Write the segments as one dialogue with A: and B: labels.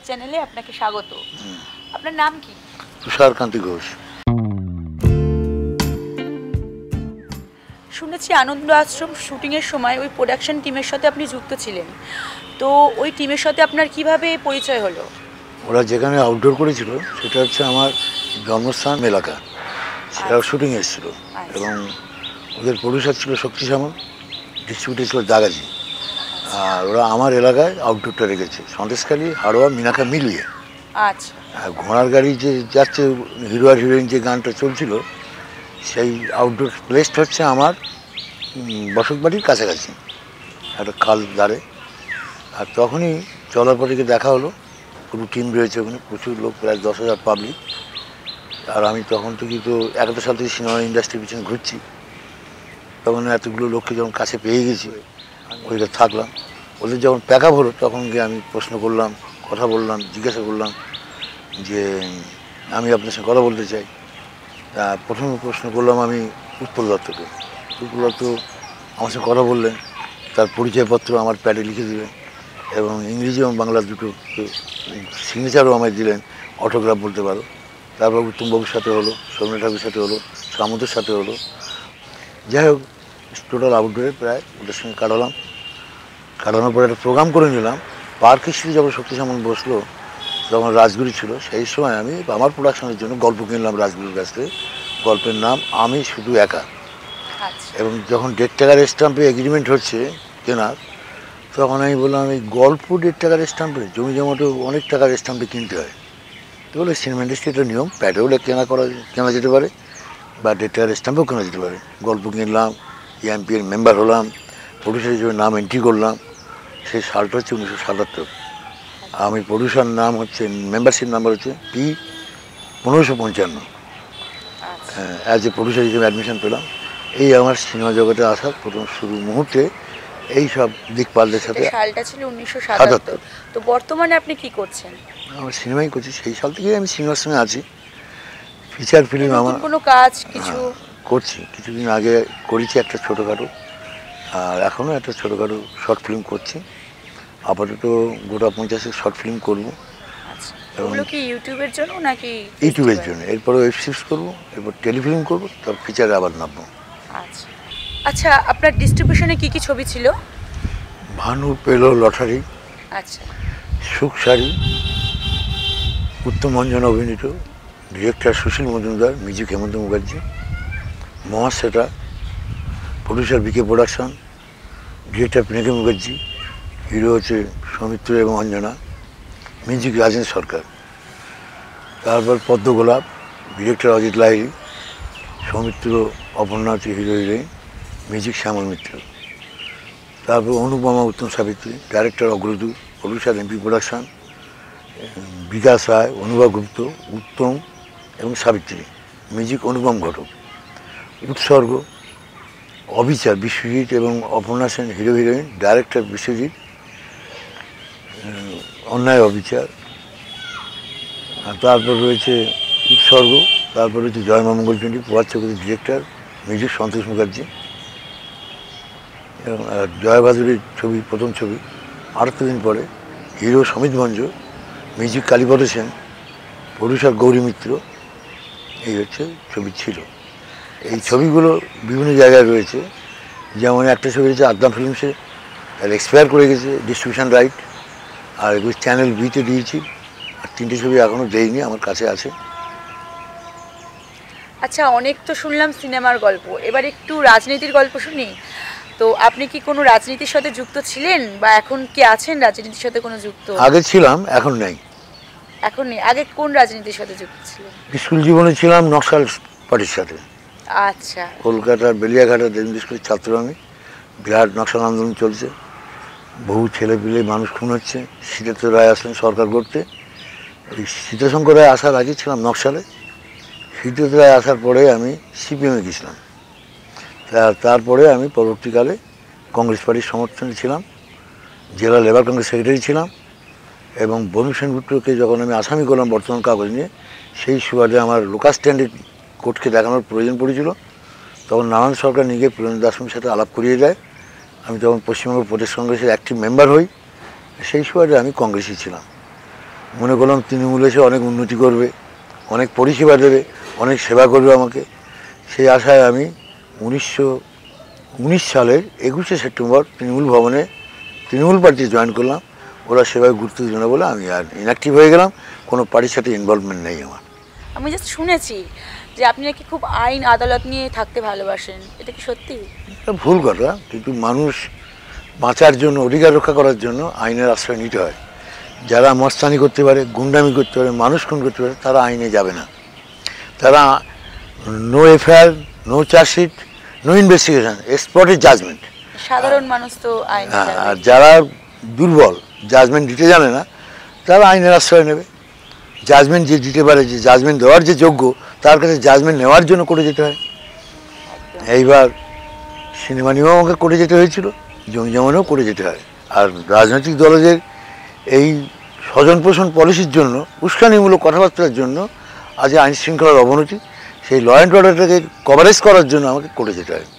A: চ্যানেলে আপনাকে স্বাগত। আপনার নাম কি?
B: তুষার কান্তি ঘোষ।
A: শুনেছি আনন্দ আশ্রম শুটিংয়ের সময় ওই প্রোডাকশন টিমের সাথে আপনি যুক্ত ছিলেন, তো ওই টিমের সাথে আপনার কিভাবে পরিচয় হলো?
B: ওরা যেখানে আউটডোর করেছিল সেটা হচ্ছে আমার জন্মস্থান এলাকা, সেটা শুটিং এসেছিল এবং ওদের প্রডিউসার ছিল শক্তি সামল, ডিস্ট্রিবিউটার ছিল দাগাজি। আর ওরা আমার এলাকায় আউটডোরটা রেখেছে, সন্দেশখালী হাড়োয়া মিনাখা মিলিয়ে।
A: আচ্ছা।
B: আর ঘোড়ার গাড়ি যে যাচ্ছে হিরো আর হিরোইন যে গানটা চলছিল, সেই আউটডোর প্লেসটা হচ্ছে আমার বসতবাড়ির কাছাকাছি একটা খাল ধারে। আর তখনই চলার পথে দেখা হলো, পুরো টিম রয়েছে ওখানে, প্রচুর লোক, প্রায় 10,000 পাবলিক। আর আমি তখন থেকেই তো 11 সাল থেকে সিনেমা ইন্ডাস্ট্রির পিছনে ঘুরছি, তখন এতগুলো লোককে যখন কাছে পেয়ে গেছি ওইটা থাকলাম। ওদের যখন প্যাক আপ হলো তখন গিয়ে আমি প্রশ্ন করলাম, কথা বললাম, জিজ্ঞাসা করলাম যে আমি আপনার সঙ্গে কথা বলতে চাই। তা প্রথমে প্রশ্ন করলাম আমি উৎপল দত্তকে। উৎপল দত্ত আমার সঙ্গে কথা বললেন, তার পরিচয়পত্র আমার প্যাডে লিখে দিলেন এবং ইংরেজি এবং বাংলা দুটো সিগনেচারও আমায় দিলেন, অটোগ্রাফ বলতে পারো। তারপর উত্তমবাবুর সাথে হলো, সৌম্য ঠাকুরের সাথে হলো, সামুদের সাথে হলো। যাই হোক, টোটাল আউটডোরে প্রায় ওদের সঙ্গে কাটানোর পরে একটা প্রোগ্রাম করে নিলাম। পার্ক স্ট্রিটে যখন শক্তি সামন বসলো তখন রাজগুরু ছিল, সেই সময় আমি আমার প্রোডাকশনের জন্য গল্প কিনলাম রাজগুরুর কাছ থেকে। গল্পের নাম আমি শুধু একা। এবং যখন 1.5 টাকার স্ট্যাম্পে এগ্রিমেন্ট হচ্ছে কেনার, তখন আমি বললাম এই গল্প 1.5 টাকার স্ট্যাম্পে, জমি জমাটেও অনেক টাকার স্ট্যাম্পে কিনতে হয়। তো বলে সিনেমা ইন্ডাস্ট্রিটা নিয়ম, প্যাডেও কেনা যেতে পারে বা 1.5 টাকার স্ট্যাম্পেও কেনা যেতে পারে। গল্প কিনলাম, EMP-এর মেম্বার হলাম, প্রডিউসার হিসেবে নাম এন্ট্রি করলাম। সেই সালটা হচ্ছে 1977। আমি প্রডিউসার নাম হচ্ছে, মেম্বারশিপ নাম্বার হচ্ছে P1555। অ্যাজ এ প্রডিউসার হিসেবে অ্যাডমিশন পেলাম। এই আমার সিনেমা জগতে আসার প্রথম শুরু মুহূর্তে এই সব দিকপালদের সাথে।
A: সালটা ছিল 1977। তো বর্তমানে আপনি কি করছেন?
B: আমার সিনেমাই করছি, সেই সাল থেকেই আমি সিনেমার সঙ্গে আছি। ফিচার ফিল্ম আমার
A: কোনো কাজ কিছু
B: করছি, কিছুদিন আগে করেছি একটা ছোটোখাটো, আর এখনও একটা ছোটোখাটো শর্ট ফিল্ম করছি। আপাতত গোটা 50 শর্ট ফিল্ম করবো।
A: এগুলো কি ইউটিউবের জন্য নাকি?
B: ইউটিউবের জন্য। এরপরে ওয়েব সিরিজ করবো, এরপর টেলিফিল্ম করবো, তারপর ফিচারে আবার নামবো।
A: আচ্ছা আচ্ছা, আপনার ডিস্ট্রিবিউশনে কি কি ছবি ছিল?
B: ভানু পেল লটারি,
A: আচ্ছা,
B: সুখ শাড়ি, উত্তম অঞ্জন অভিনীত, director Sushil Majumdar, music Hemanta Mukherjee, Mahasweta, producer BK production, director Pinaki Mukherjee, hero হচ্ছে সৌমিত্র এবং অঞ্জনা, মিউজিক রাজেন সরকার। তারপর পদ্মগোলাপ, ডিরেক্টর অজিত লাহিড়ী, সৌমিত্র অপর্ণা হচ্ছে hero heroine, music Shyamal Mitra. তারপর Anupama Uttam Sabitri, director Agradoot, producer MP production, Bikash Roy, Anubhav Gupta, উত্তম এবং সাবিত্রী, মিউজিক অনুপম ঘটক। উৎসর্গ অবিচার, বিশ্বজিৎ এবং Aparna Sen hero heroine, director Biswajit, Anyay Abichar. তারপর রয়েছে উৎসর্গ, তারপর রয়েছে জয়মঙ্গল চণ্ডী, প্রভাত চক্রবর্তী ডিরেক্টর, মিউজিক সন্তোষ মুখার্জি। এবং জয়া ভাদুরীর ছবি, প্রথম ছবি। 8 দিন পরে hero Samit Bhanja, music Kalipada Sen, producer Gouri Mitra. এই হচ্ছে ছবি ছিল। এই ছবিগুলো বিভিন্ন জায়গায় রয়েছে, যেমন একটা ছবি রয়েছে আদ্দাম ফিল্মসে, তার এক্সপায়ার করে গেছে ডিস্ট্রিবিউশন রাইট, আর এগুলো চ্যানেল বিতে দিয়েছি। আর 3টে ছবি এখনও দেয়নি, আমার কাছে আছে।
A: আচ্ছা, অনেক তো শুনলাম সিনেমার গল্প, এবার একটু রাজনীতির গল্প শুনি। তো আপনি কি কোনো রাজনীতির সাথে যুক্ত ছিলেন বা এখন কি আছেন রাজনীতির সাথে কোনো যুক্ত?
B: আগে ছিলাম, এখন নেই।
A: এখন নেই? আগে কোন রাজনীতির সাথে যুক্ত ছিলেন?
B: স্কুল জীবনে ছিলাম নকশাল পার্টির সাথে।
A: আচ্ছা। কলকাতার
B: বেলিয়াঘাটের দেবেন্দ্র স্কুলের ছাত্র আমি। বিরাট নকশাল আন্দোলন চলছে, বহু ছেলে পিলে মানুষ খুন হচ্ছে। সীতাত রায় আসলেন সরকার করতে। ওই সীতাশঙ্কর রায় আসার আগে ছিলাম নকশালে। সীতাত রায় আসার পরে আমি CPM-এ গেছিলাম। তারপরে আমি পরবর্তীকালে কংগ্রেস পার্টির সমর্থনে ছিলাম, জেলা লেবার কংগ্রেস সেক্রেটারি ছিলাম। এবং বনু সেনগুপ্তকে যখন আমি আসামি করলাম বর্তমান কাগজ নিয়ে, সেই সুবাদে আমার লোকাল স্ট্যান্ডার্ড কোর্টকে দেখানোর প্রয়োজন পড়েছিল। তখন নারায়ণ সরকার নিজে পুরন্দর দাসের সাথে আলাপ করিয়ে দেয়। আমি তখন পশ্চিমবঙ্গ প্রদেশ কংগ্রেসের অ্যাক্টিভ মেম্বার হই। সেই সুবাদে আমি কংগ্রেসই ছিলাম। মনে করলাম তৃণমূল এসে অনেক উন্নতি করবে, অনেক পরিষেবা দেবে, অনেক সেবা করবে আমাকে। সেই আশায় আমি 1919 সালের 21শে সেপ্টেম্বর তৃণমূল ভবনে তৃণমূল পার্টি জয়েন করলাম। ওরা সেভাবে গুরুত্ব দিল না বলে আমি আর ইনঅ্যাক্টিভ হয়ে গেলাম, কোনো পার্টির সাথে ইনভলভমেন্ট নেই আমার।
A: আমি জাস্ট শুনেছি যে আপনি নাকি খুব আইন আদালত নিয়ে থাকতে ভালোবাসেন, এটা কি সত্যি?
B: এটা ভুল কথা, কিন্তু মানুষ বাঁচার জন্য, অধিকার রক্ষা করার জন্য আইনের আশ্রয় নিতে হয়। যারা মস্তানি করতে পারে, গুন্ডামি করতে পারে, মানুষ খুন করতে পারে, তারা আইনে যাবে না। তারা no FIR, no chargesheet, no investigation, স্পটে জাজমেন্ট।
A: সাধারণ মানুষ তো আইন
B: আর যারা দুর্বল, জাজমেন্ট দিতে জানে না, তারা আইনের আশ্রয় নেবে। জাজমেন্ট যে দিতে পারে, যে জাজমেন্ট দেওয়ার যে যোগ্য, তার কাছে জাজমেন্ট নেওয়ার জন্য করে যেতে হয়। এইবার সিনেমা নিয়েও আমাকে করে যেতে হয়েছিল, জমি জমানেও করে যেতে হয়। আর রাজনৈতিক দলদের এই স্বজন পোষণ পলিসির জন্য, উস্কানিমূলক কথাবার্তার জন্য আজ আইন শৃঙ্খলার অবনতি, সেই ল অ্যান্ড অর্ডারটাকে কভারেজ করার জন্য আমাকে করে যেতে হয়।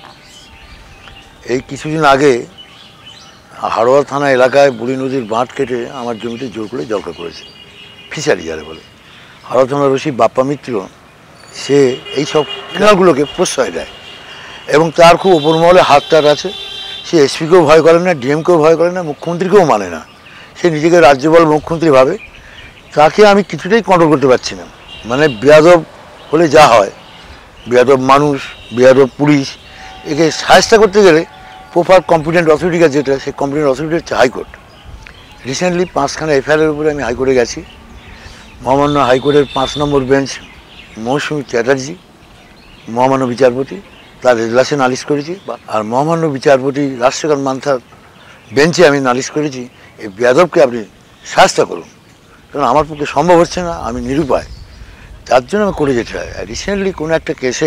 B: এই কিছুদিন আগে হাড়োয়া থানা এলাকায় বুড়ি নদীর বাঁধ কেটে আমার জমিতে জোর করে জলকা করেছে, ফিশারি যারে বলে। হাড়োয়া থানার ওসি বাপ্পা মিত্র, সে এইসব ক্রিমিনালগুলোকে প্রশ্রয় দেয় এবং তার খুব ওপর মহলে হাতটার আছে। সে এসপিকেও ভয় করে না, ডিএমকেও ভয় করে না, মুখ্যমন্ত্রীকেও মানে না। সে নিজেকে রাজ্যপাল মুখ্যমন্ত্রী ভাবে। তাকে আমি কিছুতেই কন্ট্রোল করতে পারছি না। মানে বেয়াদব হলে যা হয়, বেয়াদব মানুষ, বেয়াদব পুলিশ, একে সাহায্য করতে গেলে প্রপার কম্পিটেন্ট অথরিটি কাছে যেটা, সেই কম্পিটেন্ট অথরিটি হচ্ছে হাইকোর্ট। রিসেন্টলি 5খানা এফআইআরের উপরে আমি হাইকোর্টে গেছি। মহামান্য হাইকোর্টের 5 নম্বর বেঞ্চ মৌসুমী চ্যাটার্জি, মহামান্য বিচারপতি, তার এজলাসে নালিশ করেছি। আর মহামান্য বিচারপতি রাষ্ট্রকান্ত মান্থার বেঞ্চে আমি নালিশ করেছি, এই বেয়াদবকে আপনি শাস্তি করুন, কারণ আমার পক্ষে সম্ভব হচ্ছে না, আমি নিরুপায়, তার জন্য আমি করে যেতে হয়। রিসেন্টলি কোনো একটা কেসে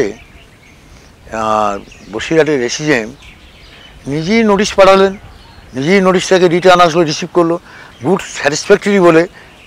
B: বসিরহাটের এসিজেম নিজেই নোটিশ পাঠালেন, নিজেই নোটিশটাকে রিটার্ন আসলো, রিসিভ করলো, গুড স্যাটিসফ্যাক্টরি বলে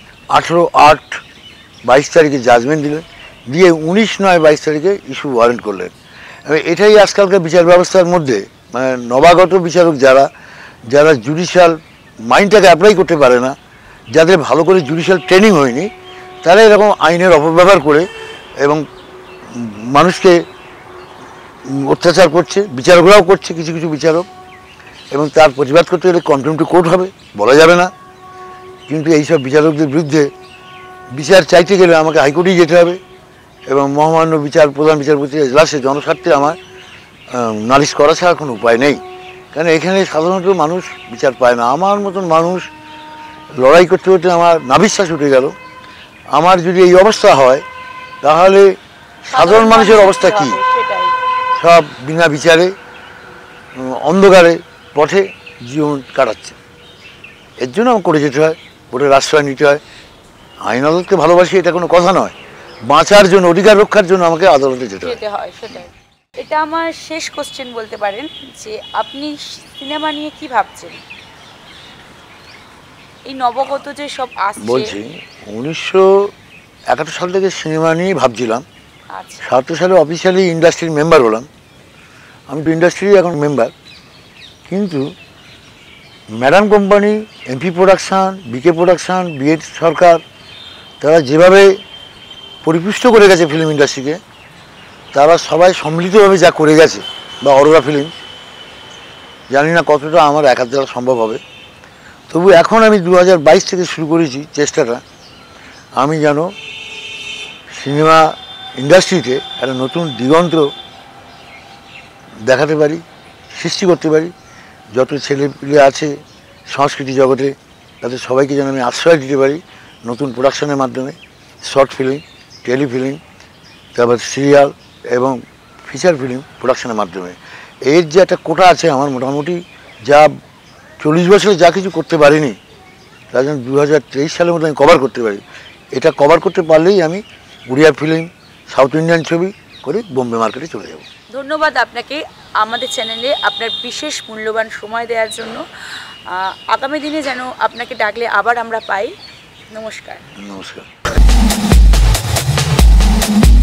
B: 18/8/22 তারিখে জাজমেন্ট দিলেন, দিয়ে 19/9/22 তারিখে ইস্যু ওয়ারেন্ট করলেন। এটাই আজকালকার বিচার ব্যবস্থার মধ্যে, মানে নবাগত বিচারক যারা, যারা জুডিশিয়াল মাইন্ডটাকে অ্যাপ্লাই করতে পারে না, যাদের ভালো করে জুডিশিয়াল ট্রেনিং হয়নি, তারা এরকম আইনের অপব্যবহার করে এবং মানুষকে অত্যাচার করছে, বিচারকরাও করছে কিছু কিছু বিচারক। এবং তার প্রতিবাদ করতে গেলে কন্টেম্পট কোর্ট হবে, বলা যাবে না। কিন্তু এইসব বিচারকদের বিরুদ্ধে বিচার চাইতে গেলে আমাকে হাইকোর্টেই যেতে হবে এবং মহামান্য প্রধান বিচারপতির এজলাসে জনস্বার্থে আমার নালিশ করা ছাড়া কোনো উপায় নেই। কারণ এখানে সাধারণত মানুষ বিচার পায় না। আমার মতন মানুষ লড়াই করতে করতে আমার নাভিশ্বাস উঠে গেল। আমার যদি এই অবস্থা হয়, তাহলে সাধারণ মানুষের অবস্থা কি? সব বিনা বিচারে অন্ধকারে পথে জীবন কাটাচ্ছে। এর জন্য আমার করে যেতে হয়, কোর্টের আশ্রয় নিতে হয়। আইন আদালতকে ভালোবাসি এটা কোনো কথা নয়, বাঁচার জন্য, অধিকার রক্ষার জন্য আমাকে আদালতে যেতে হয়।
A: সেটাই। এটা আমার শেষ কোশ্চেন বলতে পারেন যে আপনি সিনেমা নিয়ে কি ভাবছেন? এই নবগত যে সব আসছে,
B: বলছি 1971 সাল থেকে সিনেমা নিয়ে ভাবছিলাম। 77 সালে অফিসিয়ালি ইন্ডাস্ট্রির মেম্বার হলাম। আমি তো ইন্ডাস্ট্রির এখন মেম্বার। কিন্তু madam company, MP production, BK production, বিএড সরকার, তারা যেভাবে পরিপুষ্ট করে গেছে ফিল্ম ইন্ডাস্ট্রিকে, তারা সবাই সম্মিলিতভাবে যা করে গেছে, বা অরোরা ফিল্ম, জানি না কতটা আমার একার দ্বারা সম্ভব হবে। তবু এখন আমি 2022 থেকে শুরু করেছি চেষ্টাটা, আমি যেন সিনেমা ইন্ডাস্ট্রিতে একটা নতুন দিগন্ত দেখাতে পারি, সৃষ্টি করতে পারি। যত ছেলেপিলে আছে সংস্কৃতি জগতে, তাদের সবাইকে যেন আমি আশ্রয় দিতে পারি নতুন প্রোডাকশনের মাধ্যমে, শর্ট ফিল্ম, টেলিফিল্ম, তারপর সিরিয়াল এবং ফিচার ফিল্ম প্রোডাকশনের মাধ্যমে। এর যে একটা কোটা আছে আমার, মোটামুটি যা 40 বছরে যা কিছু করতে পারিনি, তার জন্য 2023 সালের মধ্যে আমি কভার করতে পারি। এটা কভার করতে পারলেই আমি উড়িয়া ফিল্ম, সাউথ ইন্ডিয়ান ছবি করে বোম্বে মার্কেটে চলে যাব।
A: ধন্যবাদ আপনাকে আমাদের চ্যানেলে আপনার বিশেষ মূল্যবান সময় দেওয়ার জন্য। আগামী দিনে যেন আপনাকে ডাকলে আবার আমরা পাই। নমস্কার।
B: নমস্কার।